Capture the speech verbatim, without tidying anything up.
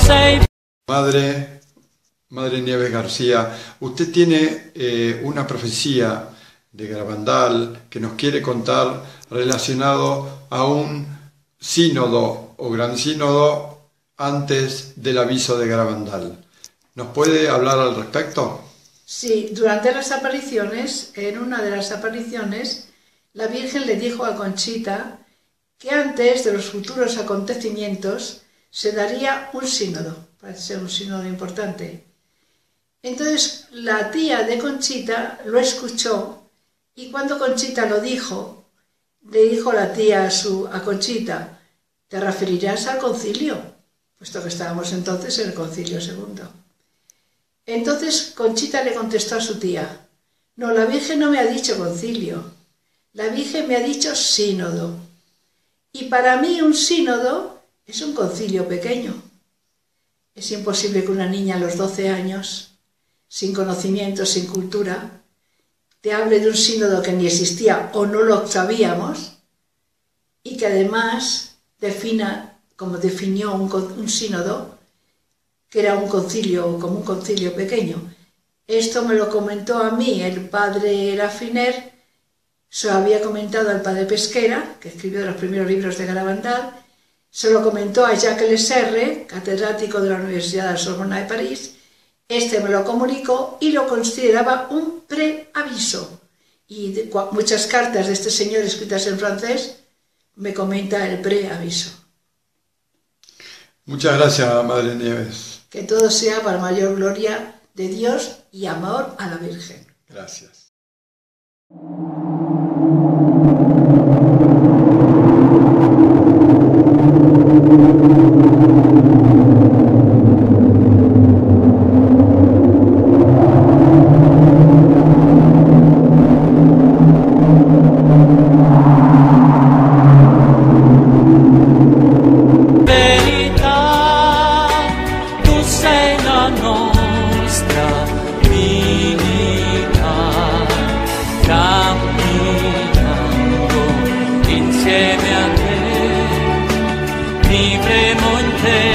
sei. Madre, Madre Nieves García, usted tiene eh, una profecía de Garabandal que nos quiere contar relacionado a un sínodo o gran sínodo antes del aviso de Garabandal. ¿Nos puede hablar al respecto? Sí, durante las apariciones, en una de las apariciones, la Virgen le dijo a Conchita que antes de los futuros acontecimientos se daría un sínodo, parece ser un sínodo importante. Entonces la tía de Conchita lo escuchó y cuando Conchita lo dijo, le dijo la tía a, su, a Conchita, ¿te referirás al concilio? Puesto que estábamos entonces en el concilio segundo. Entonces Conchita le contestó a su tía, no, la Virgen no me ha dicho concilio, la Virgen me ha dicho sínodo. Y para mí un sínodo es un concilio pequeño. Es imposible que una niña a los doce años, sin conocimiento, sin cultura, te hable de un sínodo que ni existía o no lo sabíamos y que además defina, como definió un, un sínodo, que era un concilio, como un concilio pequeño. Esto me lo comentó a mí el padre Rafiner, se lo había comentado al padre Pesquera, que escribió los primeros libros de Garabandal, se lo comentó a Jacques Le Serre, catedrático de la Universidad de la Sorbona de París. Este me lo comunicó y lo consideraba un preaviso. Y de, muchas cartas de este señor escritas en francés me comenta el preaviso. Muchas gracias, Madre Nieves. Que todo sea para mayor gloria de Dios y amor a la Virgen. Gracias. Vivremo in te.